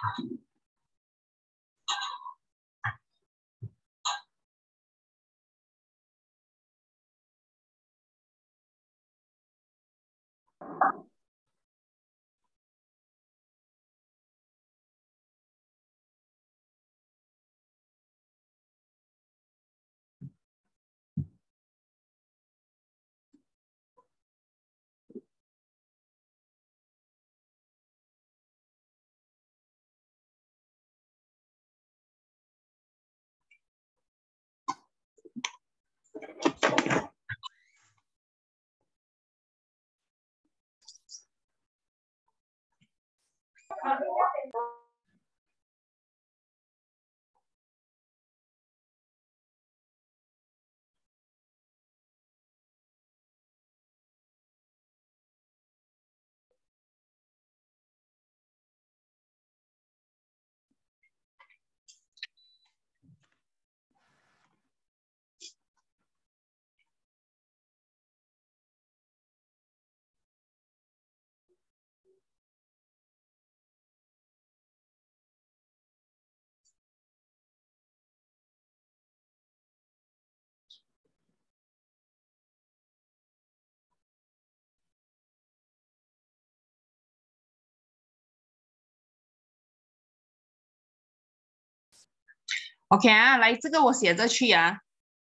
OK 啊，来这个我写着去啊，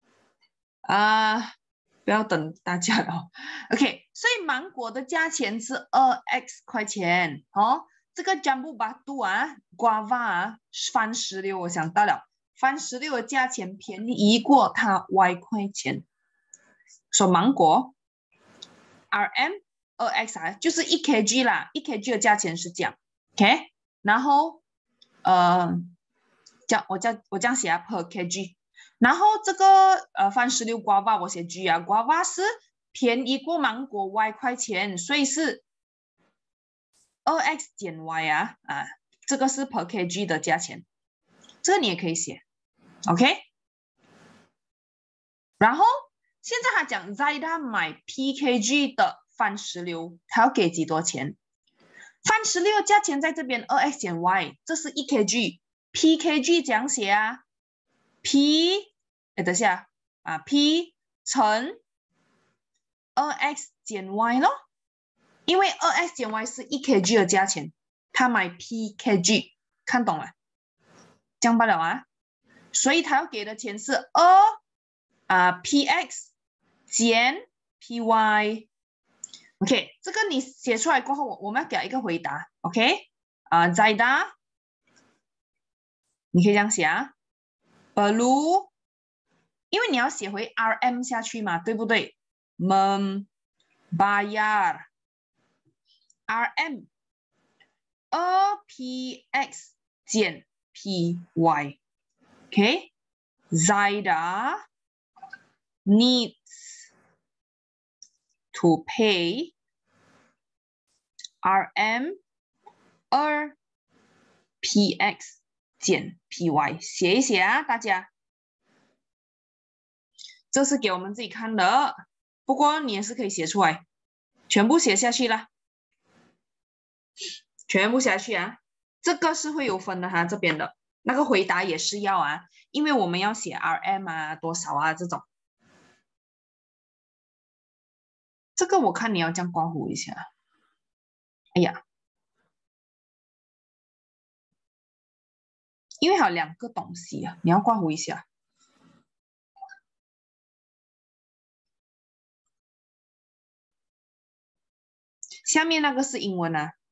不要等大家了。OK，所以芒果的价钱是2x 块钱哦。这个 Jambu Batu 啊，Guava 啊，番石榴，我想到了，番石榴的价钱便宜过它 Y 块钱。说芒果 RM 2x 啊，就是1kg 啦，1kg 的价钱是这样 ，OK， 然后我这样写啊 per kg， 然后这个番石榴 guava 我写 G 啊 ，guava 是便宜过芒果 Y 块钱，所以是2x 减 Y 啊，这个是 per kg 的价钱，这个你也可以写 ，OK， 然后现在他讲 Zaida 买 PKG 的番石榴，他要给几多钱？番石榴的价钱在这边2x 减 Y， 这是1kg，PKG 怎样写啊？P， 等下啊 ，P 乘2x 减 Y 咯，因为2x 减 Y 是1kg 的价钱，他买 PKG， 看懂了？这样罢了啊，所以他要给的钱是2px 减 py。OK， 这个你写出来过后，我们要给一个回答。OK， 再答，你可以这样写啊 ，blue， 因为你要写回 RM 下去嘛，对不对？Membayar RM 2px 减 py。OK，Zaida needs to pay RM 2px 减 py， 写一写啊，大家。这是给我们自己看的，不过你也是可以写出来，全部写下去啦，全部写下去啊。这个是会有分的哈，这边的那个回答也是要啊，因为我们要写 RM 啊，多少啊这种。这个我看你要这样刮胡一下。哎呀，因为还有2个东西啊，你要刮胡一下。下面那个是英文啊。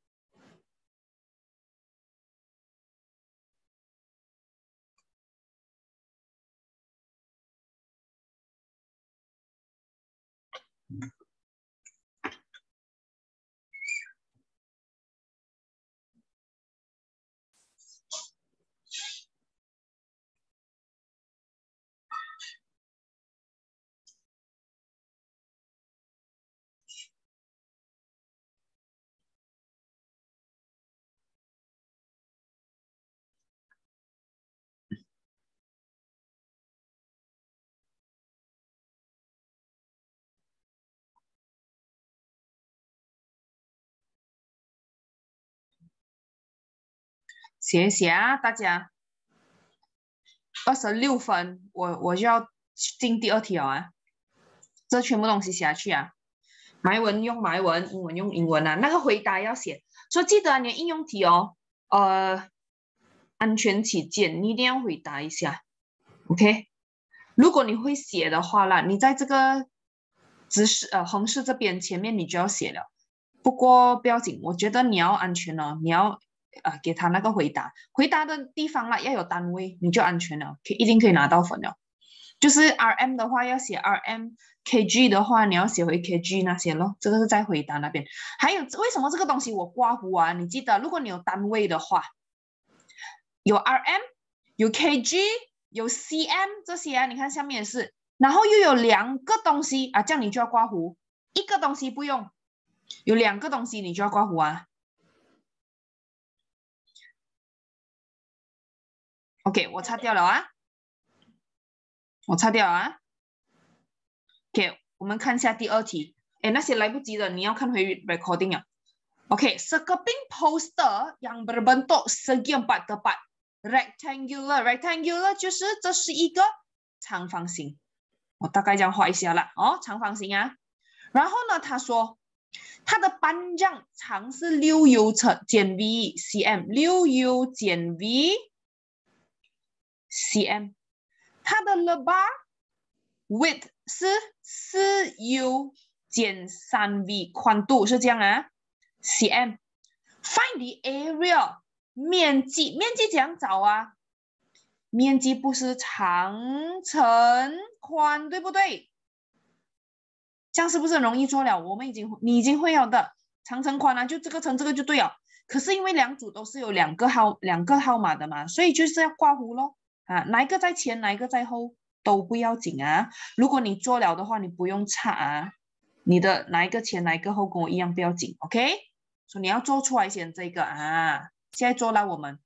写一写啊，大家。26分，我就要进第二题了啊。这全部东西写下去啊。埋文用埋文，英文用英文啊。那个回答要写，所以记得你的应用题哦。安全起见，你一定要回答一下。OK， 如果你会写的话啦，你在这个横式这边前面你就要写了。不过不要紧，我觉得你要安全哦，你要给他那个回答的地方啦要有单位，你就安全了，一定可以拿到分了。就是 RM 的话要写 RM，KG 的话你要写回 KG 那些咯，这个是在回答那边。还有为什么这个东西我刮胡啊？你记得，如果你有单位的话，有 RM， 有 KG， 有 CM 这些啊，你看下面也是，然后又有2个东西啊，这样你就要刮胡，一个东西不用，有2个东西你就要刮胡啊。OK， 我擦掉了啊，我擦掉了啊。OK， 我们看一下第二题。哎，那些来不及的，你要看回 recording 啊。OK， sekeping poster yang berbentuk segi 4 tepat。rectangular 就是这是一个长方形。我大概这样画一下啦。哦，长方形啊。然后呢，他说它的panjang长是6U 减 V cm， 6U 减 V cm。它的 lebar width 是4U 减3V， 宽度是这样啊 ，cm。Find the area 面积怎样找啊？面积不是长乘宽，对不对？这样是不是很容易做了？你已经会了的，长乘宽啊，就这个乘这个就对了。可是因为2组都是有两个号码的嘛，所以就是要刮胡咯啊，哪一个在前，哪一个在后都不要紧啊。如果你做了的话，你不用查啊，你的哪一个前哪一个后跟我一样不要紧 ，OK？ 所以你要做出来先这个啊。现在做了我们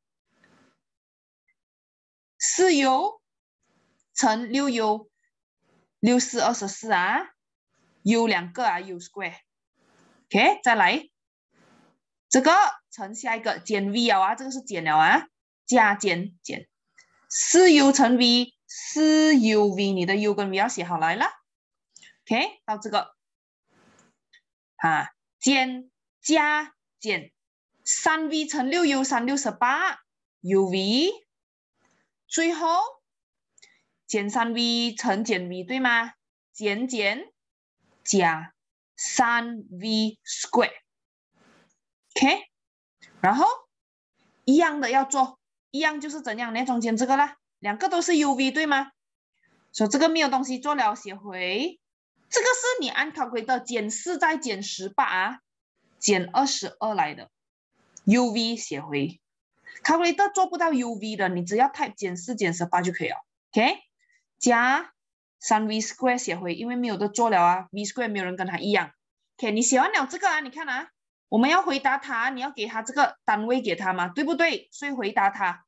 4U 乘6U， 64 24啊 ，U 2个啊 ，U square。OK， 再来这个乘下一个减 V 啊，这个是减了啊，加减4U 乘 V， 4UV， 你的 U 跟 V 要写好来了。OK， 到这个啊，减加减3V 乘 6U， 3 6 18 UV， 最后减 3V 乘减 V 对吗？减加 3V square。OK， 然后一样的要做，一样就是怎样？那中间这个啦，2个都是 UV 对吗？所以这个没有东西做了，写回。这个是你按calculator减4再减18啊，减22来的 UV 写回。calculator 做不到 UV 的，你只要 type 减4减18就可以了。OK， 加 3V square 写回，因为没有的做了啊 ，V square 没有人跟他一样。OK， 你写完了这个啊，你看啊，我们要回答他，你要给他这个单位给他嘛，对不对？所以回答他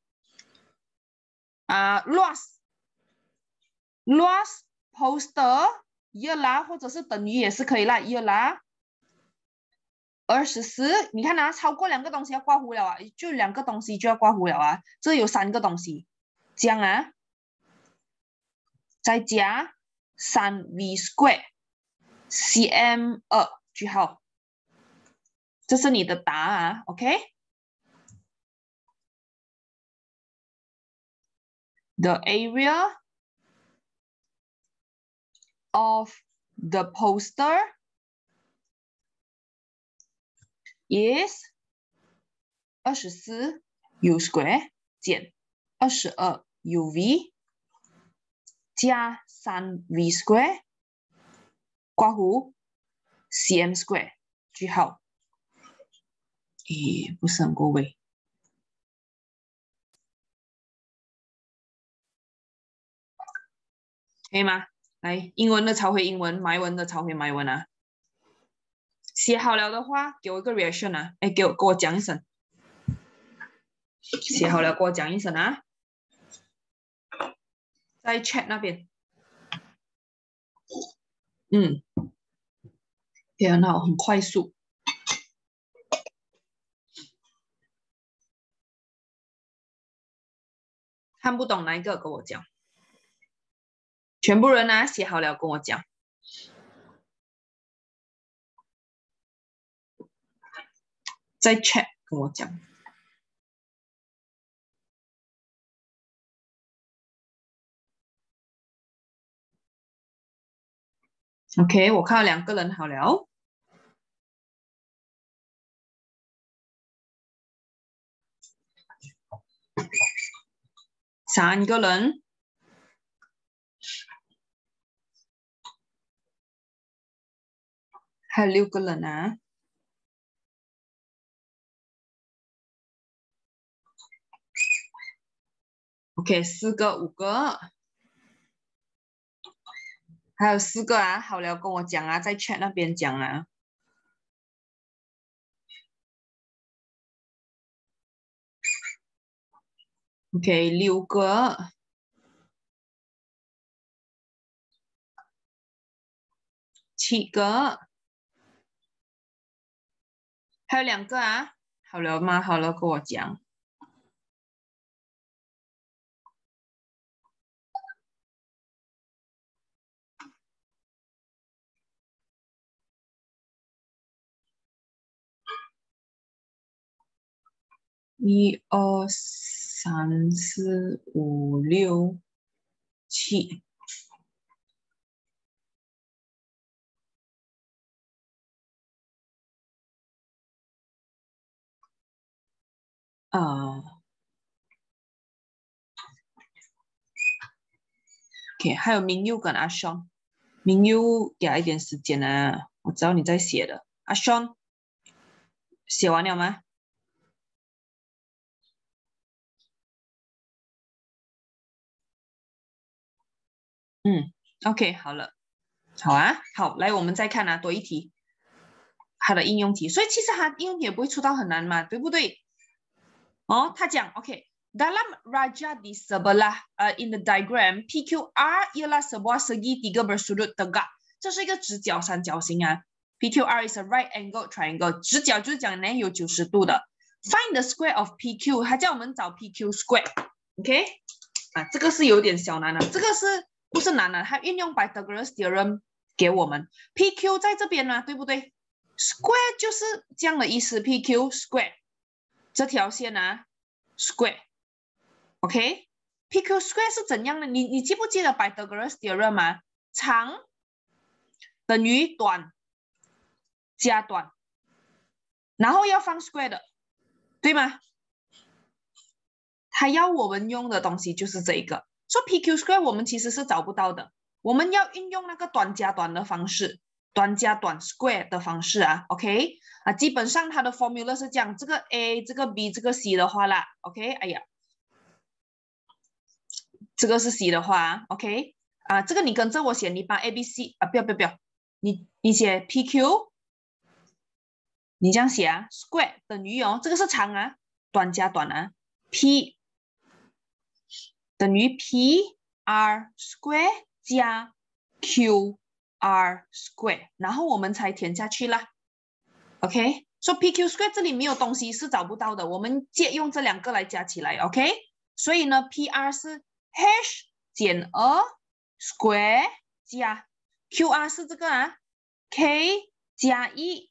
loss poster ialah 或者是等于也是可以啦，ialah 24，你看啊，超过2个东西要刮胡了啊，就2个东西就要刮胡了啊，这有3个东西，这样啊，再加 3V square cm 2句号，这是你的答案 ，OK？The area of the poster is 24 U square 减22 UV 加3V square 刮胡 cm square 句号。诶，不是很够位。可以吗？来，英文的抄回英文，埋文的抄回埋文啊。写好了的话，给我一个 reaction 啊，哎，给我讲一声。写好了，给我讲一声啊。在 chat 那边。也很好，很快速。 看不懂哪一个跟我讲？全部人啊，写好了跟我讲。在 chat 跟我讲。OK， 我看到2个人好了。3个人。还有6个人啊。OK， 4个、5个，还有4个啊，好了，跟我讲啊，在 chat 那边讲啊。OK， 6个。7个。还有2个啊，好了吗？好了，跟我讲。1、2、3、4、5、6、7。OK， 还有明佑跟阿双。明佑给他一点时间啊，我知道你在写的。阿双，写完了吗？OK， 好了。好啊，好，来，我们再看啊，多一题。它的应用题，所以其实它应用题也不会出到很难嘛，对不对？哦，他讲 OK。Dalam Raja di sebelah in the diagram PQR ialah sebuah segi tiga bersudut tegak， 这是一个直角三角形啊。PQR is a right angle triangle， 直角就是讲呢有90度的。Find the square of PQ， 他叫我们找 PQ square。OK， 这个是有点小难的，这个是不是难的？它运用 Pythagoras theorem 给我们 PQ 在这边呢，对不对？Square 就是这样的意思 ，PQ square 这条线啊 ，square，OK，PQ square 是怎样的？你记不记得 Pythagoras theorem 吗？长等于短加短，然后要放 square 的，对吗？他要我们用的东西就是这一个，说 PQ square 我们其实是找不到的，我们要运用那个短加短的方式。短加短 square 的方式啊 ，OK 基本上它的 formula 是这样，这个 A 这个 B 这个 C 的话啦 ，OK， 哎呀，这个是 C 的话 ，OK 这个你跟着我写，你把 ABC 不要，你写 PQ， 你这样写啊 ，square 等于这个是长啊，短加短啊 ，P 等于 PR square 加 QR square， 然后我们才填下去啦。OK， 所以 PQ square 这里没有东西是找不到的，我们借用这2个来加起来 ，OK？ 所以呢 ，PR 是 hash 减2 square 加 QR 是这个K 加1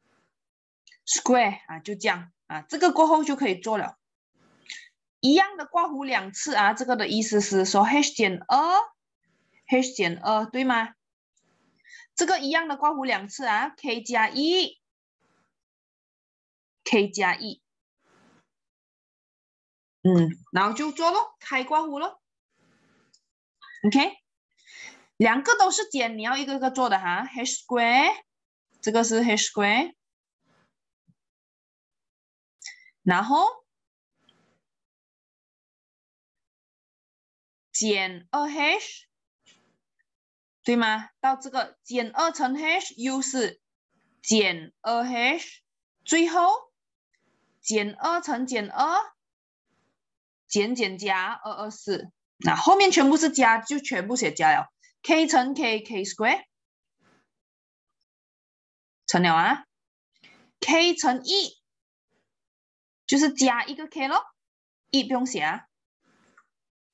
square 就这样这个过后就可以做了。一样的刮弧2次这个的意思是说 hash 减2 hash 减2对吗？这个一样的刮弧2次K 加1 K 加1，然后就做咯，开刮弧咯 ，OK， 2个都是减，你要一个个做的hash square， 这个是 hash square， 然后减2 hash， 对吗？到这个减2乘 hash 又是减2 hash， 最后减2乘减2，减加224，那后面全部是加，就全部写加了。K 乘 K square 乘了K 乘1就是加一个 K 咯，1不用写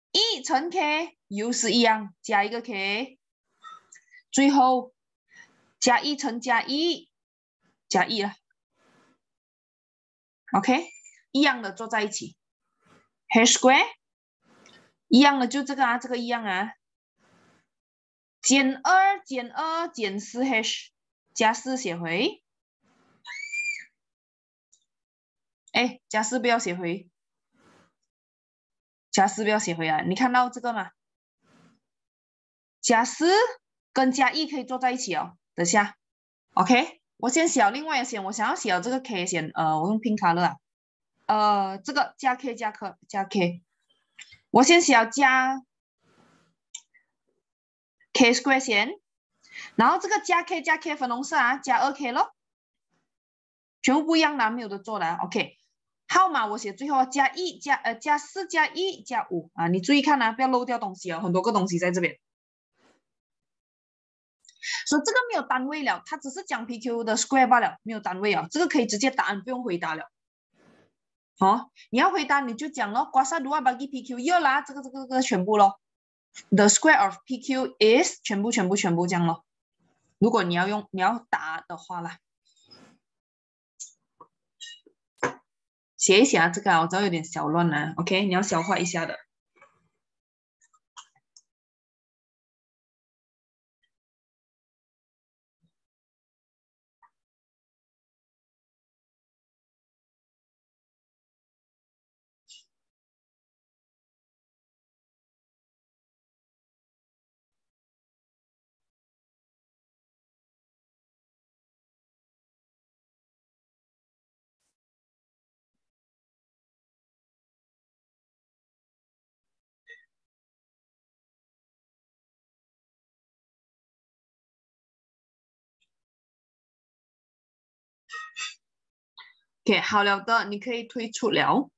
1乘 k 又是一样，加一个 k， 最后加1乘加1，加1了。OK， 一样的做在一起 ，hash square 一样的就这个啊，这个一样啊，减2减2减4 hash 加4写回，哎，加4不要写回，加4不要写回啊，你看到这个吗？加4跟加1可以做在一起哦，等下 ，OK， 我先写另外一先，我想要写这个 k 先，我用 pink color 啊，这个加 k 加 k， 我先写加 k square 先，然后这个加 k 加 k 粉红色啊，加2k 咯，全部不一样的，没有的做的 ，OK。号码我写最后加1加4加1加5啊，你注意看啊，不要漏掉东西哦，很多个东西在这边。所以这个没有单位了，它只是讲 PQ 的 square 罢了，没有单位啊，这个可以直接答案，不用回答了。哦，你要回答你就讲咯 ，kuasa 2 bagi PQ 要啦，这个全部咯。The square of PQ is 全部这样咯。如果你要答的话啦，写一写啊，这个我知道有点小乱啊 ，OK， 你要消化一下的。OK， 好了的，你可以退出了。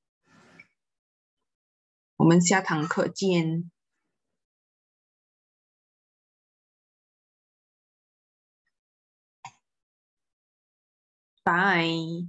我们下堂课见。拜。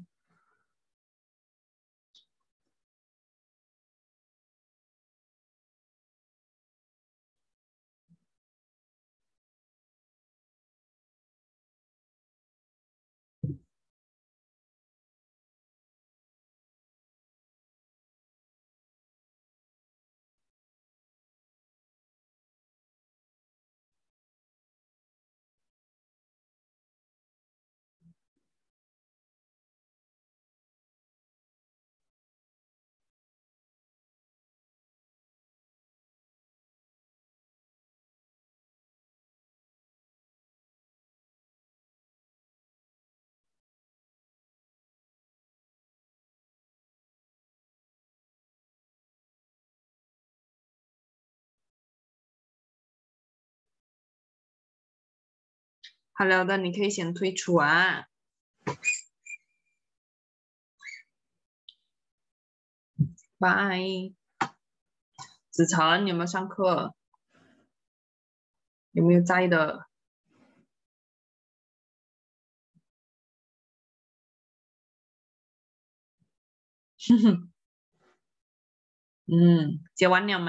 好了的，你可以先退出啊。拜。子晨有没有上课？有没有在的？写完了吗？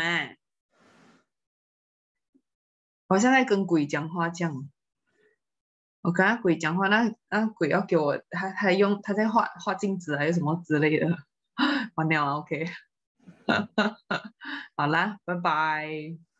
我现在跟鬼讲话这样。我跟那鬼讲话，那鬼要给我，他在画镜子还是什么之类的。完了 OK。好啦，拜拜。